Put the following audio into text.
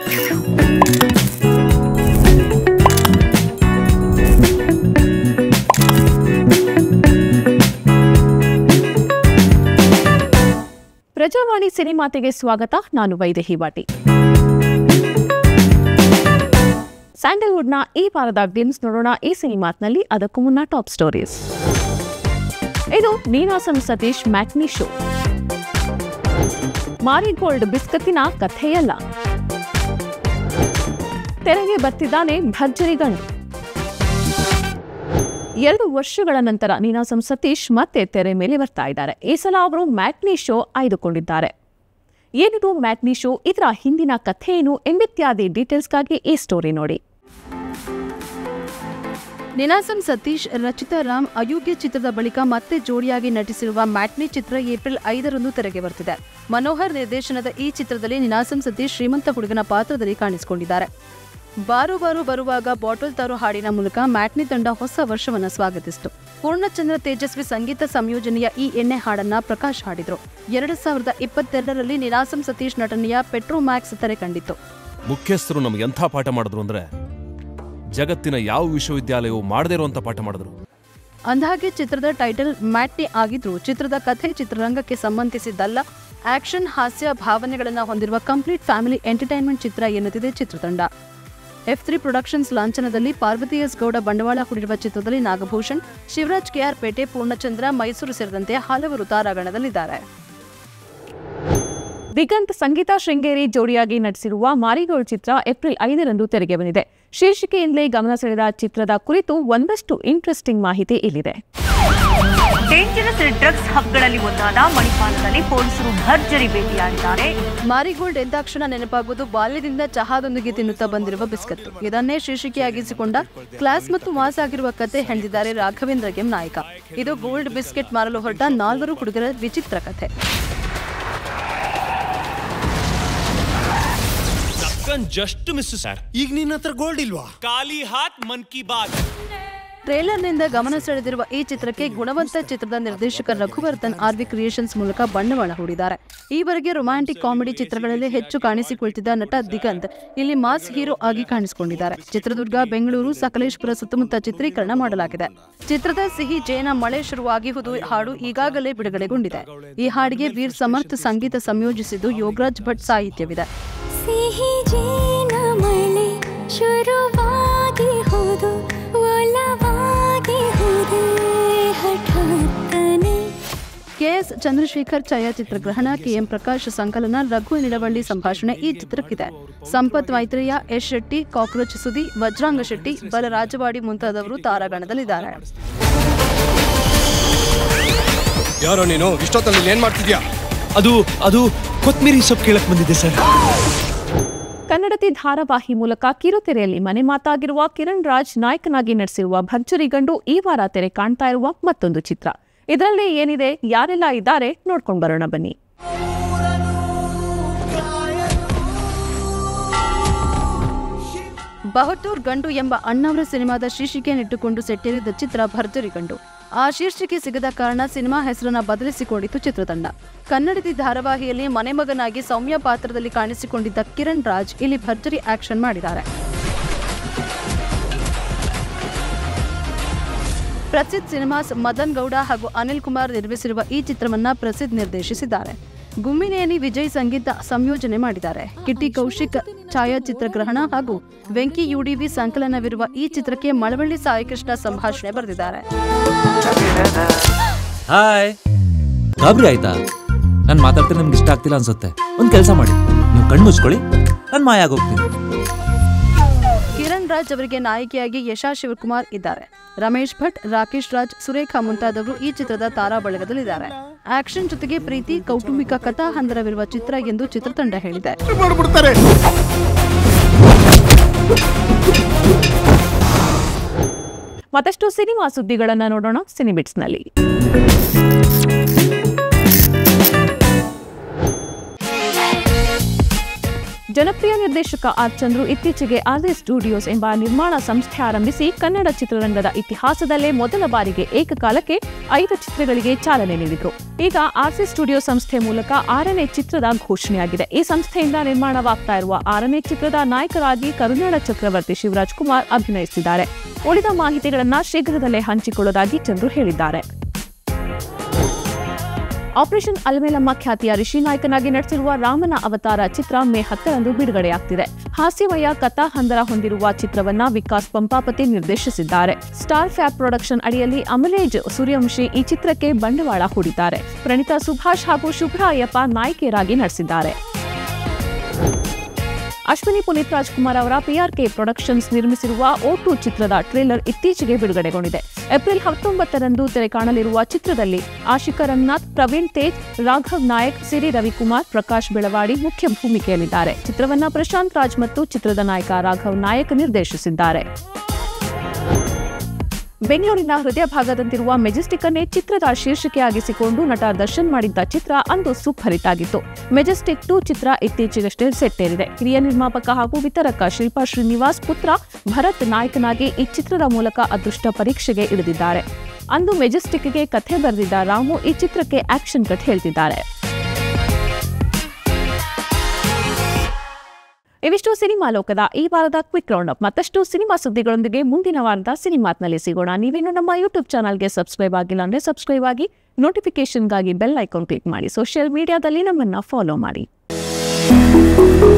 ಪ್ರಜಾವಾಣಿ ಸಿನಿಮಾತಿಗೆ ಸ್ವಾಗತ. ನಾನು ವೈದೇಹಿ ವಾಟಿ. ಸ್ಯಾಂಡಲ್ವುಡ್ನ ಈ ವಾರದ ಗ್ಲಿಮ್ಸ್ ನೋಡೋಣ ಈ ಸಿನಿಮಾತ್ನಲ್ಲಿ. ಅದಕ್ಕೂ ಮುನ್ನ ಟಾಪ್ ಸ್ಟೋರೀಸ್. ಇದು Ninasam Satish matinee show. Marigold ಬಿಸ್ಕತ್ತಿನ ಕಥೆಯಲ್ಲ. ತೆರೆಗೆ ಬರ್ತಿದ್ದಾನೆ ಭರ್ಜರಿ ಗಂಡು. 2 ವರ್ಷಗಳ ನಂತರ ನೀನಾಸಂ ಸತೀಶ್ ಮತ್ತೆ ತೆರೆ ಮೇಲೆ ಬರ್ತಾ ಇದ್ದಾರೆ. ಈ ಸಲ ಅವರು ಮ್ಯಾಟ್ನಿ ಶೋ ಆಯ್ದುಕೊಂಡಿದ್ದಾರೆ. ಏನಿದು ಮ್ಯಾಟ್ನಿ ಶೋ, ಇದರ ಹಿಂದಿನ ಕಥೆ ಏನು ಎಂಬಿತ್ಯಾದಿ ಡೀಟೇಲ್ಸ್ಗಾಗಿ ಈ ಸ್ಟೋರಿ ನೋಡಿ. ನೀನಾಸಂ ಸತೀಶ್, ರಚಿತಾ ರಾಮ್ ಅಯೋಗ್ಯ ಚಿತ್ರದ ಬಳಿಕ ಮತ್ತೆ ಜೋಡಿಯಾಗಿ ನಟಿಸಿರುವ ಮ್ಯಾಟ್ನಿ ಚಿತ್ರ ಏಪ್ರಿಲ್ 5ರಂದು ತೆರೆಗೆ ಬರ್ತಿದೆ. ಮನೋಹರ್ ನಿರ್ದೇಶನದ ಈ ಚಿತ್ರದಲ್ಲಿ ನೀನಾಸಂ ಸತೀಶ್ ಶ್ರೀಮಂತ ಹುಡುಗನ ಪಾತ್ರದಲ್ಲಿ ಕಾಣಿಸಿಕೊಂಡಿದ್ದಾರೆ. ಬಾರು ಬಾರು ಬರುವಾಗ ಬಾಟಲ್ ತರೋ ಹಾಡಿನ ಮೂಲಕ ಮ್ಯಾಟ್ನಿ ತಂಡ ಹೊಸ ವರ್ಷವನ್ನು ಸ್ವಾಗತಿಸಿತು. ಪೂರ್ಣಚಂದ್ರ ತೇಜಸ್ವಿ ಸಂಗೀತ ಸಂಯೋಜನೆಯ ಈ ಎಣ್ಣೆ ಹಾಡನ್ನ ಪ್ರಕಾಶ್ ಹಾಡಿದ್ರು. 2022ರಲ್ಲಿ ನೀನಾಸಂ ಸತೀಶ್ ನಟನೆಯ ಪೆಟ್ರೋಮ್ಯಾಕ್ಸ್ ತೆರೆ ಕಂಡಿತ್ತು. ಮುಖ್ಯಸ್ಥರು ನಮ್ಗೆ ಎಂಥ ಪಾಠ ಮಾಡಿದ್ರು ಅಂದ್ರೆ ಜಗತ್ತಿನ ಯಾವ ವಿಶ್ವವಿದ್ಯಾಲಯವು ಮಾಡದೇ ಇರುವಂತ ಪಾಠ ಮಾಡಿದ್ರು. ಅಂದಹಾಗೆ ಚಿತ್ರದ ಟೈಟಲ್ ಮ್ಯಾಟ್ನಿ ಆಗಿದ್ರು ಚಿತ್ರದ ಕಥೆ ಚಿತ್ರರಂಗಕ್ಕೆ ಸಂಬಂಧಿಸಿದ್ದಲ್ಲ. ಆಕ್ಷನ್, ಹಾಸ್ಯ, ಭಾವನೆಗಳನ್ನು ಹೊಂದಿರುವ ಕಂಪ್ಲೀಟ್ ಫ್ಯಾಮಿಲಿ ಎಂಟರ್ಟೈನ್ಮೆಂಟ್ ಚಿತ್ರ ಎನ್ನುತ್ತಿದೆ ಚಿತ್ರತಂಡ. F3 ಪ್ರೊಡಕ್ಷನ್ಸ್ ಲಾಂಛನದಲ್ಲಿ ಪಾರ್ವತಿ ಎಸ್ ಗೌಡ ಬಂಡವಾಳ ಹೂಡಿರುವ ಚಿತ್ರದಲ್ಲಿ ನಾಗಭೂಷಣ್, ಶಿವರಾಜ್ KR ಪೇಟೆ, ಪೂರ್ಣಚಂದ್ರ, ಮೈಸೂರು ಸೇರಿದಂತೆ ಹಲವರು ತಾರಾಗಣದಲ್ಲಿದ್ದಾರೆ. ದಿಗಂತ್, ಸಂಗೀತ ಶೃಂಗೇರಿ ಜೋಡಿಯಾಗಿ ನಟಿಸಿರುವ ಮಾರಿಗೋಲ್ಡ್ ಚಿತ್ರ ಏಪ್ರಿಲ್ 5ರಂದು ತೆರೆಗೆ ಬಂದಿದೆ. ಶೀರ್ಷಿಕೆಯಿಂದಲೇ ಗಮನ ಸೆಳೆದ ಚಿತ್ರದ ಕುರಿತು ಒಂದಷ್ಟು ಇಂಟ್ರೆಸ್ಟಿಂಗ್ ಮಾಹಿತಿ ಇಲ್ಲಿದೆ. ಡೇಂಜರಸ್ ಡ್ರಗ್ಸ್ ಹಬ್ಗಳಲ್ಲಿ ಒಂದಾದ ಮಣಿಪಾಲದಲ್ಲಿ ಪೊಲೀಸರು ಭರ್ಜರಿ ಭೇಟಿಯಾಗಿದ್ದಾರೆ. ಮಾರಿಗೋಲ್ಡ್ ಎಂದಾಕ್ಷಣ ನೆನಪಾಗುವುದು ಬಾಲ್ಯದಿಂದ ಚಹಾದೊಂದಿಗೆ ತಿನ್ನುತ್ತಾ ಬಂದಿರುವ ಬಿಸ್ಕತ್ತು. ಇದನ್ನೇ ಶೀರ್ಷಿಕೆಯಾಗಿಸಿಕೊಂಡ ಕ್ಲಾಸ್ ಮತ್ತು ಮಾಸ್ ಆಗಿರುವ ಕತೆ ಹೆಣೆದಿದ್ದಾರೆ ರಾಘವೇಂದ್ರ ಗೆಂ ನಾಯಕ. ಇದು ಗೋಲ್ಡ್ ಬಿಸ್ಕೆಟ್ ಮಾರಲು ಹೊರಟ 4 ಹುಡುಗರ ವಿಚಿತ್ರ ಕಥೆ. Just miss sir. ಈಗ ನಿನ್ನ ಹತ್ರ ಗೋಲ್ಡ್ ಇಲ್ವಾ? ಖಾಲಿ ಹಾತ್ ಮನ್ ಕಿ ಬಾತ್. ಟ್ರೇಲರ್ನಿಂದ ಗಮನ ಸೆಳೆದಿರುವ ಈ ಚಿತ್ರಕ್ಕೆ ಗುಣವಂತ ಚಿತ್ರದ ನಿರ್ದೇಶಕ ರಘುವರ್ಧನ್ RV ಕ್ರಿಯೇಷನ್ಸ್ ಮೂಲಕ ಬಂಡವಾಳ ಹೂಡಿದ್ದಾರೆ. ಈವರೆಗೆ ರೊಮ್ಯಾಂಟಿಕ್ ಕಾಮಿಡಿ ಚಿತ್ರಗಳಲ್ಲಿ ಹೆಚ್ಚು ಕಾಣಿಸಿಕೊಳ್ತಿದ್ದ ನಟ ದಿಗಂತ್ ಇಲ್ಲಿ ಮಾಸ್ ಹೀರೋ ಆಗಿ ಕಾಣಿಸಿಕೊಂಡಿದ್ದಾರೆ. ಚಿತ್ರದುರ್ಗ, ಬೆಂಗಳೂರು, ಸಕಲೇಶಪುರ ಸುತ್ತಮುತ್ತ ಚಿತ್ರೀಕರಣ ಮಾಡಲಾಗಿದೆ. ಚಿತ್ರದ ಸಿಹಿ ಜೇನ ಮಳೆ ಶುರುವಾಗಿಹುದು ಹಾಡು ಈಗಾಗಲೇ ಬಿಡುಗಡೆಗೊಂಡಿದೆ. ಈ ಹಾಡಿಗೆ ವೀರ್ ಸಮರ್ಥ್ ಸಂಗೀತ ಸಂಯೋಜಿಸಿದ್ದು, ಯೋಗರಾಜ್ ಭಟ್ ಸಾಹಿತ್ಯವಿದೆ. KS ಚಂದ್ರಶೇಖರ್ ಛಾಯಾಚಿತ್ರಗ್ರಹಣ, KM ಪ್ರಕಾಶ್ ಸಂಕಲನ, ರಘು ನಿಡವಳ್ಳಿ ಸಂಭಾಷಣೆ ಈ ಚಿತ್ರಕ್ಕಿದೆ. ಸಂಪತ್ ಮೈತ್ರೇಯ, ಯಶ್ ಶೆಟ್ಟಿ, ಕಾಕ್ರೋಚ್ ಸುದಿ, ವಜ್ರಾಂಗ ಶೆಟ್ಟಿ, ಬಲರಾಜವಾಡಿ ಮುಂತಾದವರು ತಾರಾಗಣದಲ್ಲಿದ್ದಾರೆ. ಯಾರೋ ನೀನು ಇಷ್ಟೊತ್ತಲ್ಲಿ ಏನ್ ಮಾಡ್ತಿದ್ಯಾ? ಅದು ಕೊತ್ಮಿರಿ ಸೊಪ್ಪು ಕೇಳಕ್ ಬಂದಿದೆ ಸರ್. ಕನ್ನಡತಿ ಧಾರಾವಾಹಿ ಮೂಲಕ ಕಿರುತೆರೆಯಲ್ಲಿ ಮನೆ ಮಾತಾಗಿರುವ ಕಿರಣ್ ರಾಜ್ ನಾಯಕನಾಗಿ ನಟಿಸಿರುವ ಭರ್ಜರಿ ಗಂಡು ಈ ವಾರ ತೆರೆ ಕಾಣ್ತಾ ಇರುವ ಮತ್ತೊಂದು ಚಿತ್ರ. ಇದರಲ್ಲಿ ಏನಿದೆ, ಯಾರೆಲ್ಲ ಇದ್ದಾರೆ ನೋಡ್ಕೊಂಡು ಬರೋಣ ಬನ್ನಿ. ಬಹದ್ದೂರ್ ಗಂಡು ಎಂಬ ಅಣ್ಣವರ ಸಿನಿಮಾದ ಶೀರ್ಷಿಕೆಯನ್ನಿಟ್ಟುಕೊಂಡು ಸೆಟ್ಟೇರಿದ ಚಿತ್ರ ಭರ್ಜರಿ ಗಂಡು. ಆ ಶೀರ್ಷಿಕೆ ಸಿಗದ ಕಾರಣ ಸಿನಿಮಾ ಹೆಸರನ್ನ ಬದಲಿಸಿಕೊಂಡಿತು ಚಿತ್ರತಂಡ. ಕನ್ನಡತಿ ಧಾರಾವಾಹಿಯಲ್ಲಿ ಮನೆಮಗನಾಗಿ ಸೌಮ್ಯ ಪಾತ್ರದಲ್ಲಿ ಕಾಣಿಸಿಕೊಂಡಿದ್ದ ಕಿರಣ್ ರಾಜ್ ಇಲ್ಲಿ ಭರ್ಜರಿ ಆಕ್ಷನ್ ಮಾಡಿದ್ದಾರೆ. ಪ್ರಸಿದ್ಧ ಸಿನಿಮಾಸ್ ಮದನ್ ಗೌಡ ಹಾಗೂ ಅನಿಲ್ ಕುಮಾರ್ ನಿರ್ಮಿಸಿರುವ ಈ ಚಿತ್ರವನ್ನ ಪ್ರಸಿದ್ಧ ನಿರ್ದೇಶಿಸಿದ್ದಾರೆ. ಗುಮ್ಮಿನೇನಿ ವಿಜಯ್ ಸಂಗೀತ ಸಂಯೋಜನೆ ಮಾಡಿದ್ದಾರೆ. ಕಿಟ್ಟಿ ಕೌಶಿಕ್ ಛಾಯಾಚಿತ್ರಗ್ರಹಣ ಹಾಗೂ ವೆಂಕಿ UDV ಸಂಕಲನವಿರುವ ಈ ಚಿತ್ರಕ್ಕೆ ಮಳವಳ್ಳಿ ಸಾಯಿಕೃಷ್ಣ ಸಂಭಾಷಣೆ ಬರೆದಿದ್ದಾರೆ. ಹಾಯ್, ಗಾಬರಿ ಆಯ್ತಾ? ನಾನು ಮಾತಾಡ್ತೀನಿ, ನಿಮ್ಗೆ ಇಷ್ಟ ಆಗ್ತಿಲ್ಲ ಅನ್ಸುತ್ತೆ. ಒಂದು ಕೆಲಸ ಮಾಡಿ, ನೀವು ಕಣ್ಣು ಮುಚ್ಕೊಳ್ಳಿ, ನಾನು ಮಾಯ ಆಗೋಗ್ತೀನಿ. ಕಿರಣ್ ರಾಜ್ ಅವರಿಗೆ ನಾಯಕಿಯಾಗಿ ಯಶಾ ಶಿವಕುಮಾರ್ ಇದ್ದಾರೆ. ರಮೇಶ್ ಭಟ್, ರಾಕೇಶ್ ರಾಜ್, ಸುರೇಖಾ ಮುಂತಾದವರು ಈ ಚಿತ್ರದ ತಾರಾ ಬಳಗದಲ್ಲಿದ್ದಾರೆ. ಆಕ್ಷನ್ ಜೊತೆಗೆ ಪ್ರೀತಿ, ಕೌಟುಂಬಿಕ ಕಥಾ ಹಂದರವಿರುವ ಚಿತ್ರ ಎಂದು ಚಿತ್ರತಂಡ ಹೇಳಿದೆ. ಮತ್ತಷ್ಟು ಸಿನಿಮಾ ಸುದ್ದಿಗಳನ್ನು ನೋಡೋಣ ಸಿನಿಬಿಟ್ಸ್ನಲ್ಲಿ. ಜನಪ್ರಿಯ ನಿರ್ದೇಶಕ ಆರ್ ಚಂದ್ರು ಇತ್ತೀಚೆಗೆ ಆರ್ಸಿ ಸ್ಟುಡಿಯೋಸ್ ಎಂಬ ನಿರ್ಮಾಣ ಸಂಸ್ಥೆ ಆರಂಭಿಸಿ ಕನ್ನಡ ಚಿತ್ರರಂಗದ ಇತಿಹಾಸದಲ್ಲೇ ಮೊದಲ ಬಾರಿಗೆ ಏಕಕಾಲಕ್ಕೆ 5 ಚಿತ್ರಗಳಿಗೆ ಚಾಲನೆ ನೀಡಿದರು. ಈಗ ಆರ್ಸಿ ಸ್ಟುಡಿಯೋ ಸಂಸ್ಥೆ ಮೂಲಕ 6ನೇ ಚಿತ್ರದ ಘೋಷಣೆಯಾಗಿದೆ. ಈ ಸಂಸ್ಥೆಯಿಂದ ನಿರ್ಮಾಣವಾಗ್ತಾ ಇರುವ 6ನೇ ಚಿತ್ರದ ನಾಯಕರಾಗಿ ಕರುನಾಡ ಚಕ್ರವರ್ತಿ ಶಿವರಾಜ್ ಕುಮಾರ್ ಅಭಿನಯಿಸಿದ್ದಾರೆ. ಉಳಿದ ಮಾಹಿತಿಗಳನ್ನು ಶೀಘ್ರದಲ್ಲೇ ಹಂಚಿಕೊಳ್ಳುವುದಾಗಿ ಚಂದ್ರು ಹೇಳಿದ್ದಾರೆ. ಆಪರೇಷನ್ ಅಲಮೇಲಮ್ಮ ಖ್ಯಾತಿಯ ರಿಷಿ ನಾಯಕನಾಗಿ ನಟಿಸಿರುವ ರಾಮನ ಅವತಾರ ಚಿತ್ರ ಮೇ 10ರಂದು ಬಿಡುಗಡೆಯಾಗ್ತಿದೆ. ಹಾಸ್ಯವಯ ಕಥಾಹಂದರ ಹೊಂದಿರುವ ಚಿತ್ರವನ್ನ ವಿಕಾಸ್ ಪಂಪಾಪತಿ ನಿರ್ದೇಶಿಸಿದ್ದಾರೆ. ಸ್ಟಾರ್ ಫ್ಯಾಬ್ ಪ್ರೊಡಕ್ಷನ್ ಅಡಿಯಲ್ಲಿ ಅಮಲೇಜ್ ಸೂರ್ಯವಂಶಿ ಈ ಚಿತ್ರಕ್ಕೆ ಬಂಡವಾಳ ಹೂಡಿದ್ದಾರೆ. ಪ್ರಣೀತಾ ಸುಭಾಷ್ ಹಾಗೂ ಶುಭ್ರ ಅಯ್ಯಪ್ಪ ನಾಯಕಿಯರಾಗಿ ನಟಿಸಿದ್ದಾರೆ. ಅಶ್ವಿನಿ ಪುನೀತ್ ರಾಜ್ಕುಮಾರ್ ಅವರ PRK ಪ್ರೊಡಕ್ಷನ್ಸ್ ನಿರ್ಮಿಸಿರುವ O2 ಚಿತ್ರದ ಟ್ರೇಲರ್ ಇತ್ತೀಚೆಗೆ ಬಿಡುಗಡೆಗೊಂಡಿದೆ. ಏಪ್ರಿಲ್ 19ರಂದು ತೆರೆ ಕಾಣಲಿರುವ ಚಿತ್ರದಲ್ಲಿ ಆಶಿಕಾ ರಂಗನಾಥ್, ಪ್ರವೀಣ್ ತೇಜ್, ರಾಘವ್ ನಾಯಕ್, ಸಿರಿ ರವಿಕುಮಾರ್, ಪ್ರಕಾಶ್ ಬೆಳವಾಡಿ ಮುಖ್ಯ ಭೂಮಿಕೆಯಲ್ಲಿದ್ದಾರೆ. ಚಿತ್ರವನ್ನ ಪ್ರಶಾಂತ್ ರಾಜ್ ಮತ್ತು ಚಿತ್ರದ ನಾಯಕ ರಾಘವ್ ನಾಯಕ್ ನಿರ್ದೇಶಿಸಿದ್ದಾರೆ. ಬೆಂಗಳೂರಿನ ಹೃದಯ ಭಾಗದಂತಿರುವ ಮೆಜೆಸ್ಟಿಕ್ ಅನ್ನೇ ಚಿತ್ರದ ಶೀರ್ಷಿಕೆಯಾಗಿಸಿಕೊಂಡು ನಟ ದರ್ಶನ್ ಮಾಡಿದ್ದ ಚಿತ್ರ ಅಂದು ಸೂಪರ್ ಹಿಟ್ ಆಗಿತ್ತು. ಮೆಜೆಸ್ಟಿಕ್ 2 ಚಿತ್ರ ಇತ್ತೀಚೆಗಷ್ಟೇ ಸೆಟ್ಟೇರಿದೆ. ಹಿರಿಯ ನಿರ್ಮಾಪಕ ಹಾಗೂ ವಿತರಕ ಶಿಲ್ಪಾ ಶ್ರೀನಿವಾಸ್ ಪುತ್ರ ಭರತ್ ನಾಯಕನಾಗಿ ಈ ಚಿತ್ರದ ಮೂಲಕ ಅದೃಷ್ಟ ಪರೀಕ್ಷೆಗೆ ಇಳಿದಿದ್ದಾರೆ. ಅಂದು ಮೆಜೆಸ್ಟಿಕ್ಗೆ ಕಥೆ ಬರೆದಿದ್ದ ರಾಮು ಈ ಚಿತ್ರಕ್ಕೆ ಆಕ್ಷನ್ ಕಟ್ ಹೇಳ್ತಿದ್ದಾರೆ. ಇವಿಷ್ಟು ಸಿನಿಮಾ ಲೋಕದ ಈ ವಾರದ ಕ್ವಿಕ್ ರೌಂಡ್ ಅಪ್. ಮತ್ತಷ್ಟು ಸಿನಿಮಾ ಸುದ್ದಿಗಳೊಂದಿಗೆ ಮುಂದಿನ ವಾರದ ಸಿನಿಮಾತ್ನಲ್ಲಿ ಸಿಗೋಣ. ನೀವೇನು ನಮ್ಮ ಯೂಟ್ಯೂಬ್ ಚಾನಲ್ಗೆ ಸಬ್ಸ್ಕ್ರೈಬ್ ಆಗಿಲ್ಲ ಅಂದರೆ ಸಬ್ಸ್ಕ್ರೈಬ್ ಆಗಿ, ನೋಟಿಫಿಕೇಶನ್ಗಾಗಿ ಬೆಲ್ ಐಕಾನ್ ಕ್ಲಿಕ್ ಮಾಡಿ, ಸೋಷಿಯಲ್ ಮೀಡಿಯಾದಲ್ಲಿ ನಮ್ಮನ್ನು ಫಾಲೋ ಮಾಡಿ.